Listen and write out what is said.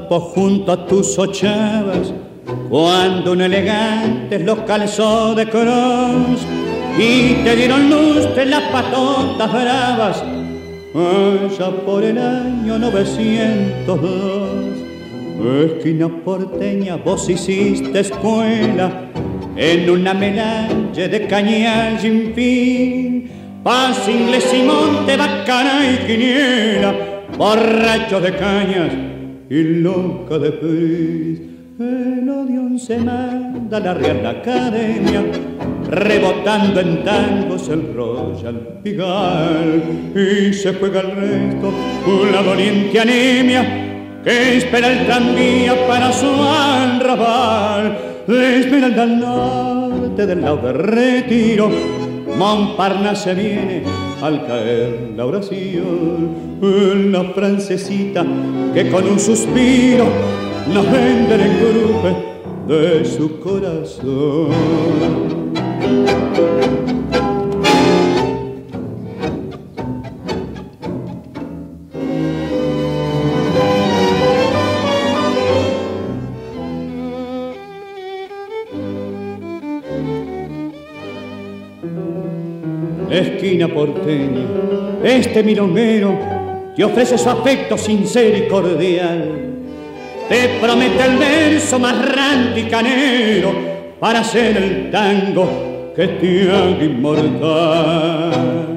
topo junto a tus ochavas, cuando un elegante los calzó de cross y te dieron lustre las patotas bravas, allá por el año 902. Esquina porteña, vos hiciste escuela en una melange de cañal sin fin, paz, inglés y monte, bacana y quiniela, borracho de cañas y loca de feliz. El Odeón se manda a la Real Academia, rebotando en tangos el Royal Pigal, y se juega el resto una doliente anemia que espera el tranvía para su arrabal. Esmeralda al norte del lado de Retiro, Montparnasse viene al caer la oración. La francesita que con un suspiro nos vende el engrupe de su corazón. Esquina porteña, este milonguero te ofrece su afecto sincero y cordial. Te promete el verso más randy y canero para hacer el tango que te haga inmortal.